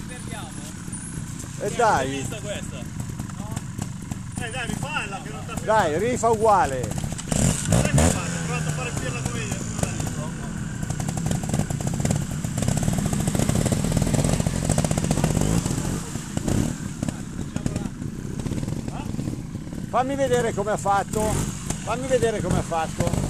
E dai, Vista questa? No? Dai, rifalla che non ti dai, rifà uguale. Dai che fate? Pronto a fare pirla come io? Fammi vedere come ha fatto. Fammi vedere come ha fatto.